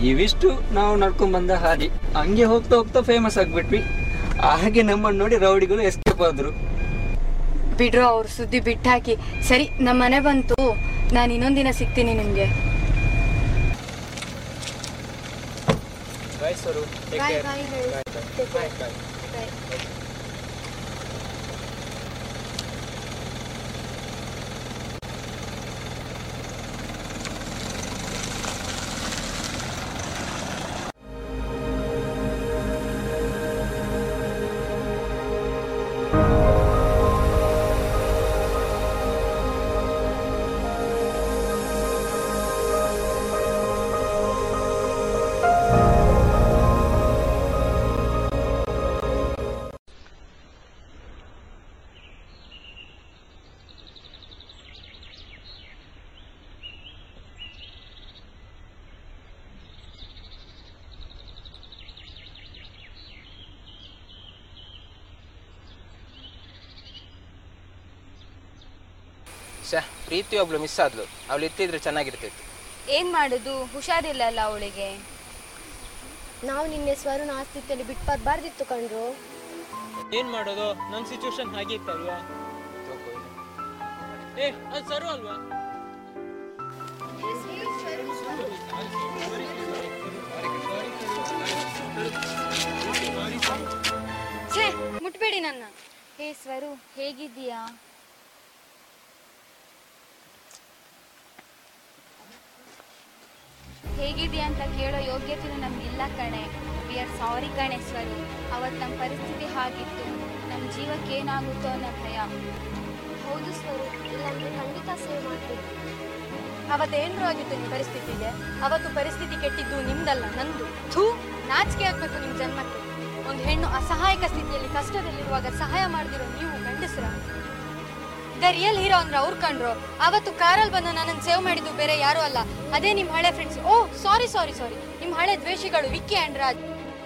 ಇವಿಷ್ಟು ನಾವು ನಡ್ಕೊಂಡ್ ಬಂದ ಹಾದಿ. ಹಂಗೆ ಹೋಗ್ತಾ ಹೋಗ್ತಾ ಫೇಮಸ್ ಆಗ್ಬಿಟ್ವಿ. ಹಾಗೆ ನಮ್ಮನ್ನು ನೋಡಿ ರೌಡಿಗಳು ಎಸ್ಕೇಪ್ ಆದ್ರು. ಬಿಡ್ರು ಅವ್ರ ಸುದ್ದಿ ಬಿಟ್ಟಾಕಿ. ಸರಿ, ನಮ್ಮ ಮನೆ ಬಂತು, ನಾನು ಇನ್ನೊಂದಿನ ಸಿಗ್ತೀನಿ ನಿಮ್ಗೆ. ಶ ಪ್ರೀತಿ ಒಬ್ಳು ಮಿಸ್ ಆದ್ಲು, ಅವಳು ಇತ್ತಿದ್ರೆ ಚೆನ್ನಾಗಿರ್ತಿತ್ತು. ಏನ್ ಮಾಡುದು, ಹುಷಾರಿಲ್ಲ ಅಲ್ಲ ಅವಳಿಗೆ. ನಾವು ನಿನ್ನೆ ಸ್ವರುನ ಆಸ್ತಿತ್ವದಲ್ಲಿ ಬಿಟ್ಟು ಬರಬಾರ್ದಿತ್ತು ಕಣ್ರು. ಏನ್ ಮಾಡೋದು, ನನ್ ಸಿಚುವೇಶನ್ ಹಾಗೆ ಇತ್ತಲ್ವಾ. ಏ ಅದು ಸರು ಅಲ್ವಾ. ಛೇ, ಮುಟ್ಬೇಡಿ ನನ್ನ. ಹೇ ಸ್ವರು, ಹೇಗಿದ್ದೀಯಾ? ಹೇಗಿದೆಯಾ ಅಂತ ಕೇಳೋ ಯೋಗ್ಯತೆಯೂ ನಮ್ಗಿಲ್ಲ ಕಣೆ. ವಿ ಆರ್ ಸಾರಿ ಕಣೆ ಸ್ವರು. ಅವತ್ತು ನಮ್ಮ ಪರಿಸ್ಥಿತಿ ಹಾಗಿತ್ತು, ನಮ್ಮ ಜೀವಕ್ಕೆ ಏನಾಗುತ್ತೋ ಅನ್ನೋ ಭಯ. ಹೌದು ಸ್ವರು, ಇಲ್ಲಾಂದ್ರೆ ಖಂಡಿತ ಸೇವ್ ಮಾಡ್ತೀವಿ. ಅವತ್ತೇನ್ರು ಆಗಿತ್ತು ನಿಮ್ಮ ಪರಿಸ್ಥಿತಿಗೆ? ಅವತ್ತು ಪರಿಸ್ಥಿತಿ ಕೆಟ್ಟಿದ್ದು ನಿಮ್ದಲ್ಲ, ನಂದು. ಥೂ, ನಾಚಿಕೆ ಆಗ್ಬೇಕು ನಿಮ್ ಜನ್ಮಕ್ಕೆ. ಒಂದು ಹೆಣ್ಣು ಅಸಹಾಯಕ ಸ್ಥಿತಿಯಲ್ಲಿ ಕಷ್ಟದಲ್ಲಿರುವಾಗ ಸಹಾಯ ಮಾಡ್ದಿರೋ ನೀವು ಗಂಡಸ್ರ? ದ ರಿಯಲ್ ಹೀರೋ ಅಂದ್ರೆ ಅವ್ರು ಕಂಡ್ರು. ಅವತ್ತು ಕಾರಲ್ಲಿ ಬಂದು ನನ್ನನ್ನು ಸೇವ್ ಮಾಡಿದ್ದು ಬೇರೆ ಯಾರು ಅಲ್ಲ, ಅದೇ ನಿಮ್ ಹಳೆ ಫ್ರೆಂಡ್ಸ್. ಓ ಸಾರಿ ಸಾರಿ ಸಾರಿ ನಿಮ್ ಹಳೆ ದ್ವೇಷಿಗಳು ವಿಕ್ಕಿ ಅಂಡ್ ರಾಜ್.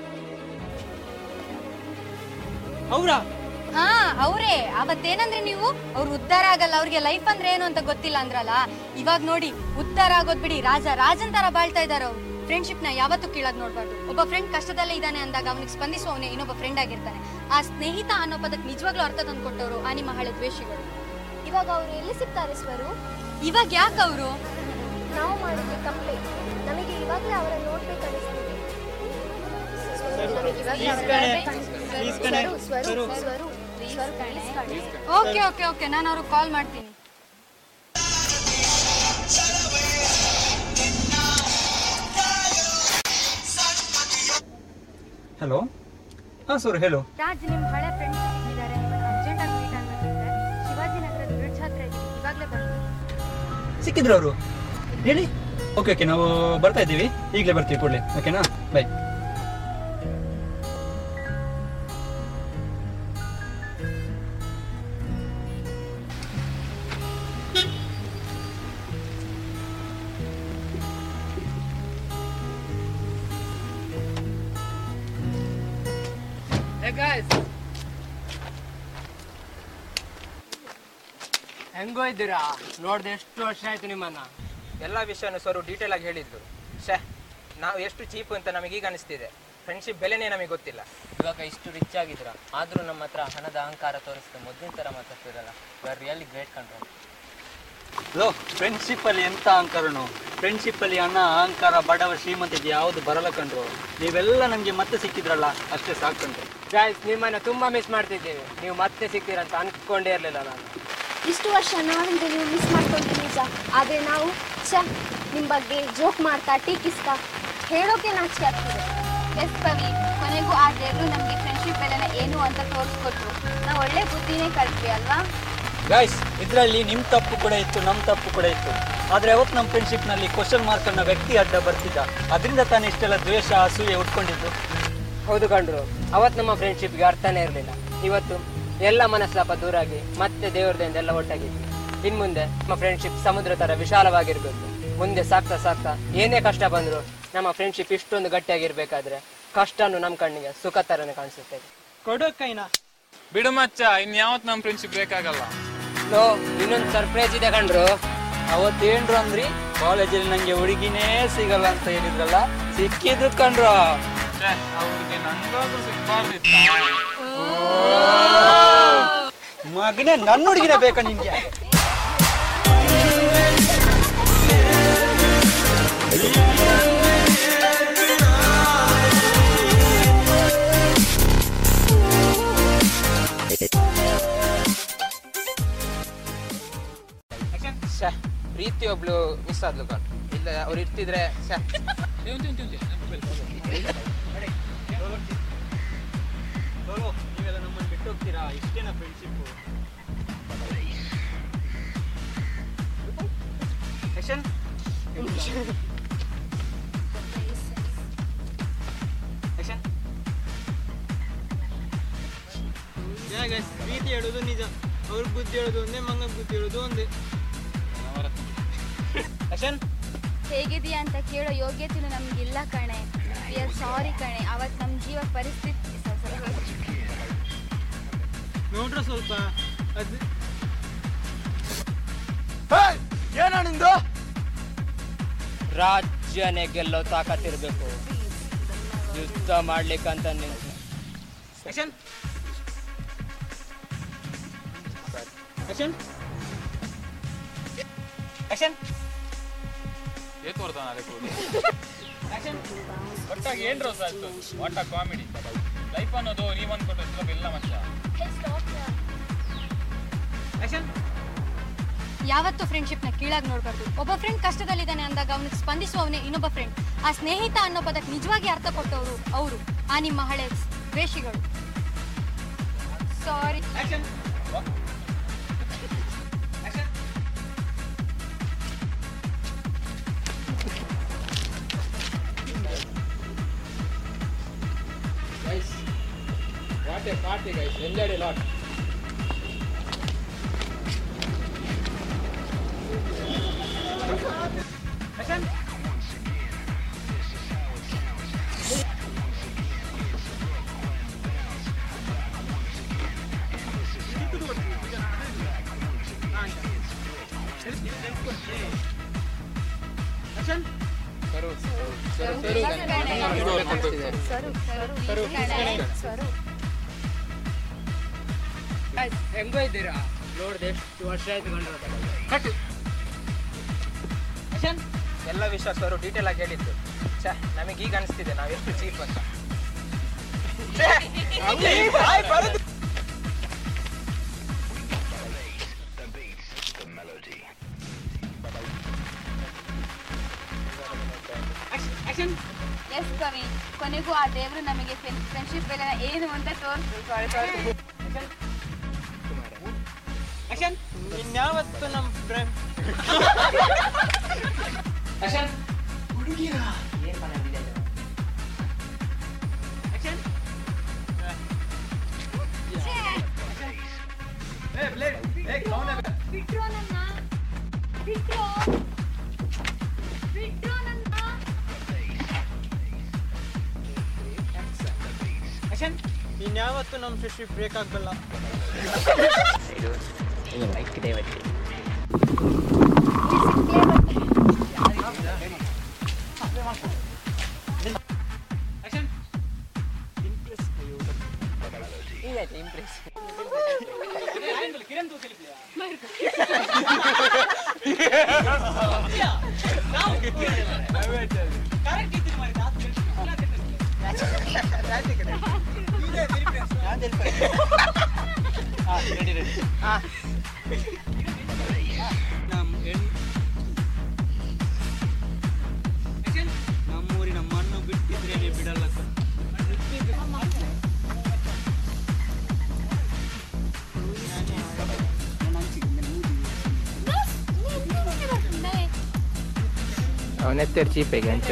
ಅವ್ರಾ? ಹಾ ಅವರೇ. ಅವತ್ತೇನಂದ್ರೆ ನೀವು ಅವ್ರು ಉದ್ಧಾರ ಆಗಲ್ಲ, ಅವ್ರಿಗೆ ಲೈಫ್ ಅಂದ್ರೆ ಏನು ಅಂತ ಗೊತ್ತಿಲ್ಲ ಅಂದ್ರಲ್ಲ. ಇವಾಗ ನೋಡಿ, ಉದ್ಧಾರ ಆಗೋದ್ ಬಿಡಿ, ರಾಜ ರಾಜನ್ ತರ ಬಾಳ್ತಾ ಇದಾರೆ ಅವ್ರು. ಫ್ರೆಂಡ್ಶಿಪ್ ನ ಯಾವತ್ತೂ ಕೀಳಾಗ್ ನೋಡ್ಬಾರ್ದು. ಒಬ್ಬ ಫ್ರೆಂಡ್ ಕಷ್ಟದಲ್ಲೇ ಇದ್ದಾನೆ ಅಂದಾಗ ಅವನಿಗೆ ಸ್ಪಂದಿಸುವವನೇ ಇನ್ನೊಬ್ಬ ಫ್ರೆಂಡ್ ಆಗಿರ್ತಾನೆ. ಆ ಸ್ನೇಹಿತ ಅನ್ನೋ ಪದಕ್ಕೆ ನಿಜವಾಗ್ಲೂ ಅರ್ಥ ತಂದ್ಕೊಟ್ಟವರು ಆ ನಿಮ್ಮ ಹಳೆ ದ್ವೇಷಿಗಳು. ಇವಾಗ ಅವರು ಎಲ್ಲಿ ಸಿಗ್ತಾರೆ ಸ್ವರು? ಇವಾಗ ಯಾಕೆ ಅವರು? ನಾವು ಮಾಡಿದ್ವಿ ತಪ್ಪೆ. ನಮಗೆ ಇವಾಗಲೇ ಅವರನ್ನು ನೋಡ್ಬೇಕು ಅನಿಸ್ತಿದೆ. ಓಕೆ ಓಕೆ ಓಕೆ ನಾನು ಅವ್ರಿಗೆ ಕಾಲ್ ಮಾಡ್ತೀನಿ. ಹಲೋ. ಹಾ ಸರ್ ಹೇಳು. ರಾಜ್ ನಿಮ್ ಹಳೆ ಫ್ರೆಂಡ್ಸ್ ಇದ್ದಾರೆ, ನಿಮ್ಮನ್ನ ಅರ್ಜೆಂಟ್ ಆಗಿ ಮೀಟ್ ಆಗ್ಬೇಕಿದೆ. ಶಿವಾಜಿನಗರದ ಬ್ರಿಡ್ಜ್ ಹತ್ರ ಇದ್ದೀವಿ, ಇವಾಗಲೇ ಬನ್ನಿ. ಸಿಕ್ಕಿದ್ರು ಅವರು? ಹೇಳಿ. ಓಕೆ ಓಕೆ ನಾವು ಬರ್ತಾ ಇದ್ದೀವಿ, ಈಗಲೇ ಬರ್ತೀವಿ ಕೂಡಲೇ. ಓಕೆನಾ, ಬಾಯ್. ಹೆಂಗೋ ಇದ್ದೀರಾ? ನೋಡ್ದೆ ಎಷ್ಟು ವರ್ಷ ಆಯ್ತು ನಿಮ್ಮನ್ನ. ಎಲ್ಲ ವಿಷಯನೂ ಸ್ವರು ಡೀಟೇಲ್ ಆಗಿ ಹೇಳಿದ್ರು. ಶೇ, ನಾವು ಎಷ್ಟು ಚೀಪು ಅಂತ ನಮಗೀಗ ಅನಿಸ್ತಿದೆ. ಫ್ರೆಂಡ್ಶಿಪ್ ಬೆಲೆನೇ ನಮಗೆ ಗೊತ್ತಿಲ್ಲ. ಇವಾಗ ಇಷ್ಟು ರಿಚ್ ಆಗಿದ್ರ, ಆದ್ರೂ ನಮ್ಮ ಹತ್ರ ಹಣದ ಅಹಂಕಾರ ತೋರಿಸ್ತು ಮೊದಲಿನ ಥರ ಮಾತಾಡ್ತಿರಲ್ಲ. ಯು ಆರ್ ರಿಯಲಿ ಗ್ರೇಟ್ ಕಂಡ್ರು. ಲೋ, ಫ್ರೆಂಡ್ಶಿಪ್ ಅಲ್ಲಿ ಎಂತ ಅಹಂಕಾರನು? ಫ್ರೆಂಡ್ಶಿಪ್ ಅಲ್ಲಿ ಹಣ, ಅಹಂಕಾರ, ಬಡವ ಶ್ರೀಮಂತ ಇದು ಯಾವ್ದು ಬರಲ್ಲ ಕಂಡ್ರು. ನೀವೆಲ್ಲ ನಮ್ಗೆ ಮತ್ತೆ ಸಿಕ್ಕಿದ್ರಲ್ಲ, ಅಷ್ಟೇ ಸಾಕು ಕಂಡ್ರು. ಗೈಸ್, ನಿಮ್ಮನ್ನ ತುಂಬಾ ಮಿಸ್ ಮಾಡ್ತಿದ್ದೀವಿ. ನೀವು ಮತ್ತೆ ಸಿಗ್ತೀರಂತ ಅನ್ಕೊಂಡೇ ಇರಲಿಲ್ಲ ನಾನು. ಇಷ್ಟು ವರ್ಷ ನಾವಂದ್ರೆ ನೀವು ಮಿಸ್ ಮಾಡ್ಕೊಂಡ್ರಿ ನಿಜ. ಆದರೆ ನಾವು ಛ ನಿಮ್ಮ ಬಗ್ಗೆ ಜೋಕ್ ಮಾಡ್ತಾ ಟೀಕಿಸ್ತಾ ಹೇಳೋಕೆ ನಾಚಿಕೆ ಆಗ್ತದೆ. ಎಸ್ ಪವಿ, ಕೊನೆಗೂ ಆ ದೇವರು ನಮಗೆ ಫ್ರೆಂಡ್ಶಿಪ್ ಬೆಲೆನ ಏನು ಅಂತ ತೋರಿಸ್ಕೊಟ್ರು. ನಾವು ಒಳ್ಳೆ ಬುದ್ಧಿನೇ ಕಲ್ತ್ವಿ ಅಲ್ವಾ? ಗೈಸ್, ಇದರಲ್ಲಿ ನಿಮ್ಮ ತಪ್ಪು ಕೂಡ ಇತ್ತು, ನಮ್ಮ ತಪ್ಪು ಕೂಡ ಇತ್ತು. ಆದರೆ ಅವತ್ತು ನಮ್ಮ ಫ್ರೆಂಡ್ಶಿಪ್ನಲ್ಲಿ ಕ್ವಶನ್ ಮಾರ್ಕ್ ಅನ್ನೋ ವ್ಯಕ್ತಿ ಅಡ್ಡ ಬರ್ತಿದ್ದ. ಅದರಿಂದ ತಾನೇ ಇಷ್ಟೆಲ್ಲ ದ್ವೇಷ, ಅಸೂಯೆ ಉಟ್ಕೊಂಡಿದ್ದು. ಹೌದು ಕಂಡ್ರು, ಅವತ್ತು ನಮ್ಮ ಫ್ರೆಂಡ್ಶಿಪ್ಗೆ ಅರ್ಥನೇ ಇರಲಿಲ್ಲ. ಇವತ್ತು ಎಲ್ಲ ಮನಸ್ತಾಪ ದೂರಾಗಿ ಮತ್ತೆ ದೇವ್ರದಿಂದ ಎಲ್ಲ ಒಟ್ಟಾಗಿದ್ವಿ. ಇನ್ನು ಮುಂದೆ ನಮ್ಮ ಫ್ರೆಂಡ್ಶಿಪ್ ಸಮುದ್ರ ಥರ ವಿಶಾಲವಾಗಿರ್ಬೇಕು. ಮುಂದೆ ಸಾಕ್ತಾ ಸಾಕ್ತಾ ಏನೇ ಕಷ್ಟ ಬಂದರೂ ನಮ್ಮ ಫ್ರೆಂಡ್ಶಿಪ್ ಇಷ್ಟೊಂದು ಗಟ್ಟಿಯಾಗಿರ್ಬೇಕಾದ್ರೆ ಕಷ್ಟನು ನಮ್ಮ ಕಣ್ಣಿಗೆ ಸುಖ ಥರನೇ ಕಾಣಿಸುತ್ತೆ. ಕೊಡೋ ಕೈನಾ ಬಿಡು ಮಚ್ಚ, ಇನ್ಯಾವತ್ತು ನಮ್ಮ ಫ್ರೆಂಡ್ಶಿಪ್ ಬೇಕಾಗಲ್ಲ. ಇನ್ನೊಂದು ಸರ್ಪ್ರೈಸ್ ಇದೆ ಕಂಡ್ರು. ಅವತ್ತೇನ್ರು ಅಂದ್ರಿ ಕಾಲೇಜಲ್ಲಿ ನಂಗೆ ಹುಡುಗಿನೇ ಸಿಗಲ್ಲ ಅಂತ ಹೇಳಿದ್ರಲ್ಲ, ಸಿಕ್ಕಿದ್ರು ಕಣ್ರ. ಅವ್ರಿಗೆ ನಂಗಾದ್ರೂ ಸಿಗ್ಬಾರ್ದಿತ್ತ? ಮಗನೇ, ನನ್ನ ಹುಡುಗಿನ ಬೇಕಾ ನಿನ್ಗೆ? ಪ್ರೀತಿ ಒಬ್ಳು ಮಿಸ್ ಆದ್ಲು ಕಣ್. ಇಲ್ಲ ಅವ್ರು ಇರ್ತಿದ್ರೆ ನೀವೆಲ್ಲ ನಮ್ಮನ್ನು ಬಿಟ್ಟು ಹೋಗ್ತೀರಾ? ಇಷ್ಟೇನಾ ಫ್ರೆಂಡ್ಶಿಪ್ಪು? ಆಕ್ಷನ್. ಆಕ್ಷನ್. ಪ್ರೀತಿ ಹೇಳೋದು ನಿಜ, ಅವ್ರಿಗೆ ಬುದ್ಧಿ ಹೇಳೋದು ಒಂದೇ, ಮಂಗ ಬುದ್ಧಿ ಹೇಳೋದು ಒಂದೇ. ಹೇಗಿದೆಯಾ ಅಂತ ಕೇಳೋ ಯೋಗ್ಯತೆನೂ ನಮ್ಗಿಲ್ಲ ಕಣೆ. ವಿ ಆರ್ ಸಾರಿ ಕಣೆ. ಅವತ್ತು ನಮ್ಮ ಜೀವ ಪರಿಸ್ಥಿತಿ ನೋಡ್ರ ಸ್ವಲ್ಪ ಅದು ಏನೋ ನಿಂದು? ರಾಜ್ಯನೇ ಗೆಲ್ಲೋ ತಾಕತ್ತಿರ್ಬೇಕು, ಯುದ್ಧ ಮಾಡ್ಲಿಕ್ಕಂತ ನಿಂತು. ಆಕ್ಷನ್. ಆಕ್ಷನ್. ಆಕ್ಷನ್. ಏತ್ ಬರ್ತಾನ ಅದಕ್ಕೆ ಒಟ್ಟಾಗಿ ಏನ್ ರೋಸ್ ಆಯ್ತು. What a comedy. ಲೈಫ್ ಅನ್ನೋದು ನೀವ್ ಅನ್ಕೊಟ್ಟು ಇಲ್ಲ ಮಚ್ಚ. ಯಾವತ್ತೂ ಫ್ರೆಂಡ್ಶಿಪ್ನ ಕೀಳಾಗಿ ನೋಡಬಾರ್ದು. ಒಬ್ಬ ಫ್ರೆಂಡ್ ಕಷ್ಟದಲ್ಲಿದ್ದಾನೆ ಅಂದಾಗ ಅವನಿಗೆ ಸ್ಪಂದಿಸುವವನೇ ಇನ್ನೊಬ್ಬ ಫ್ರೆಂಡ್. ಆ ಸ್ನೇಹಿತ ಅನ್ನೋ ಪದಕ್ಕೆ ನಿಜವಾಗಿ ಅರ್ಥ ಕೊಟ್ಟವರು ಅವರು, ಆ ನಿಮ್ಮ ಹಳೆ ದ್ವೇಷಿಗಳು. ಸಾರಿ. Guys, what a party guys, enjoyed a lot. Action. Action. Saru, Saru, Saru, Saru, Saru. ಹೆಂಗೋ ಇದ್ದೀರಾ? ನೋಡ್ದೆ ಎಷ್ಟು ವರ್ಷ ಆಯ್ತು ಕಂಡ್ರೆ. ಎಲ್ಲ ವಿಷಯ ಸರ್ ಡೀಟೇಲ್ ಆಗಿ ಹೇಳಿದ್ದು. ಛೇ, ನಮಗೆ ಈಗ ಅನಿಸ್ತಿದೆ ನಾವು ಎಷ್ಟು ಚೀಪ್ ಅಂತ. ಎಸ್ ಕವಿ, ಕೊನೆಗೂ ಆ ದೇವರು ನಮಗೆ ಫ್ರೆಂಡ್ಶಿಪ್ ಬೆಲೆ ಏನು ಅಂತ ತೋರಿಸ್ತು. ಸಾರಿ ಸಾರಿ. ಇನ್ಯಾವತ್ತು ನಮ್ಮ ಫ್ರೆಂಡ್ ಹುಡುಗಿರ ಬಿಟ್ರೋ ನನ್ನ, ಬಿಟ್ರೋ ಬಿಟ್ರೋ ನನ್ನ. ಇನ್ಯಾವತ್ತು ನಮ್ಮ ಫ್ರೆಂಡ್ಶಿಪ್ ಬ್ರೇಕ್ ಆಗಲ್ಲ. ನಮ್ಮೂರಿನ ಮಣ್ಣು ಬಿಟ್ಟಿದ್ರೆ ಬಿಡಲ್ಲ. ಅವನೆತ್ತೇರ್ ಚೀಪೇಗೆ ಅಂಚ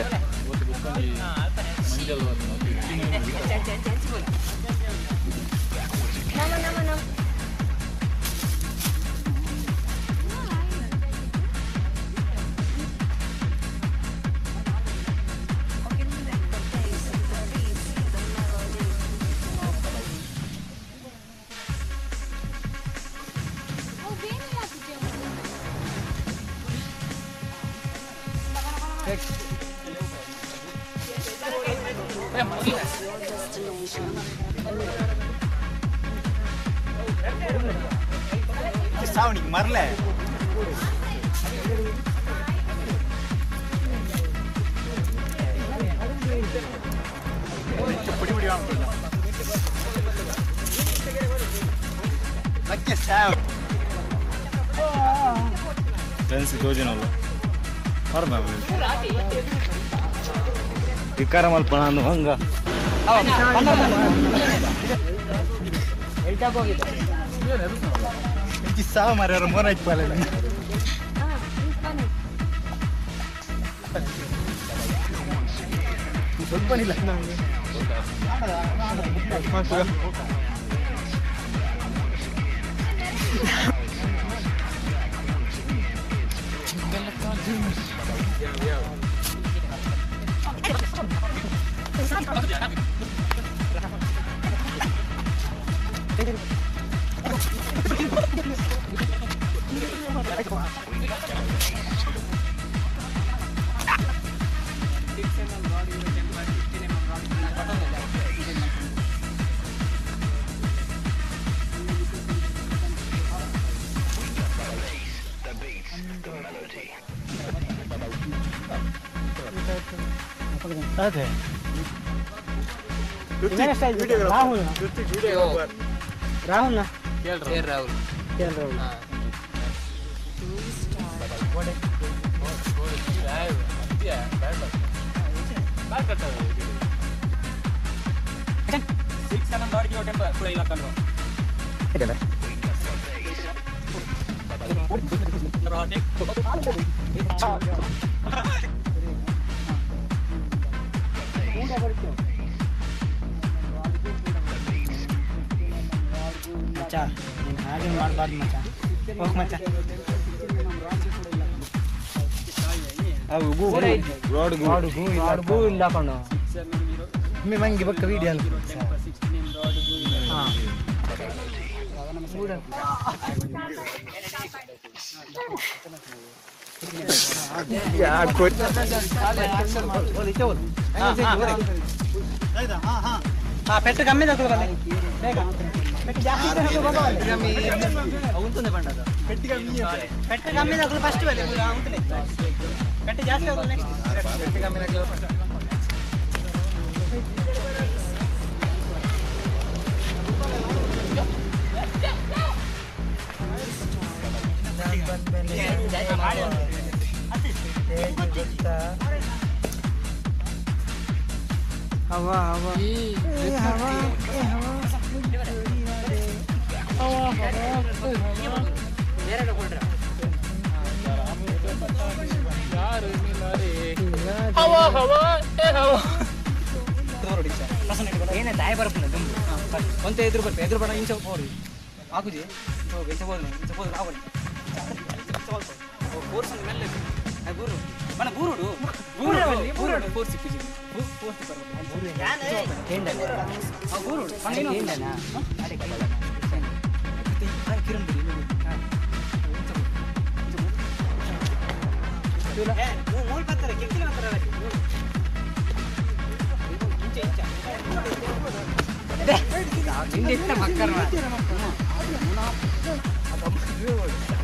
ಸಾವಣಿಗೆ ಮರಲೆ ಪುಡಿ ಪುಡಿ ಬಚ್ಚೆ ಸಾವ್ ಫ್ರೆಂಡ್ಸ್ ಯೋಜನಲ್ಲ ಮರ್ಮ ವಿಕಾರ ಮಲ್ಪಣ ಅಂದು ಹಂಗ ಸಾವ ಮಾರ್ಯಾರ ಮೋನ ಇಟ್ಪಾಲೆ ಸ್ವಲ್ಪ ಇಲ್ಲ ಅದೇ ರಾಹುಲ್ ರಾಹುಲ್ ಕೇಳ್ ರಾಹುಲ್ ಕೇಳ್ ರಾಹುಲ್ ಮಚ್ಚ ನೀನು ಹಾಗೆ ಮಾಡಬಾರ್ದು ಮಚ್ಚ ಹೋಗ್ ಮಚ್ಚ ರೋಡ್ಗೂ ಇಲ್ಲ ಕಣೋ ಒಮ್ಮೆ ಮಂಗಿ ಬಕ್ಕ ವಿಡಿಯೋ ಅಲ್ಲ ಪೆಟ್ಟು ಕಮ್ಮಿ ತಗೊಳ್ಳ ಪೆಟ್ಟು ಜಾಸ್ತಿ ಪೆಟ್ಟು ಕಮ್ಮಿ ತಗೊಳ್ಳ ಫಸ್ಟ್ ಬೆಲೆ ಪೆಟ್ಟು ಜಾಸ್ತಿ ತಗೊಳ್ಳ ಪೆಟ್ಟು ಕಮ್ಮಿ ತಗೊಳ್ಳ हवा हवा ए हवा ए हवा हवा हवा मेरे को बोल रहा यार मिला रे हवा हवा ए हवा ತೋರಡಿ ಸರ್ ಪ್ರಸನ್ನ ಇಟ್ಕೊಂಡು ಏನೇ ತಾಯಿ ಬರಪ್ಪ ನಮ್ಮ ಒಂತ ಎದುರು ಬರ್ತೆ ಎದುರು ಬಡ ಇಂಚ ಹೋರಿ ಆಗುಜಿ ಹೋಗಿ ಇಂಚ ಹೋದ್ರೆ ಇಂಚ ಹೋದ್ರೆ ಆಗೋಲ್ಲ ಫೋರ್ಸ್ ಮೇಲೆ ಆ ಗುರು ಬಣ ಬೂರುಡು ಬೂರುಡು ಬೂರುಡು ಫೋರ್ಸ್ ಸಿಕ್ಕಿಜಿ ಫೋರ್ಸ್ ಬರಬೇಕು ಯಾನೆ ಹೇಂಡನ ಆ ಬೂರುಡು ಪಂಗಿನ ಹೇಂಡನ ಅಡೆ ಕಲ್ಲ ಆ ಕಿರಣ ಬಿಡಿ ತುಲ ಏ ಮೂಲ ಪತ್ತರ ಕೆಕ್ಕಿನ ಅಂತರ ಇಂಚ ಇಂಚ ನಿಂದೆ ಇಷ್ಟ ಮಕ್ಕರ್ನ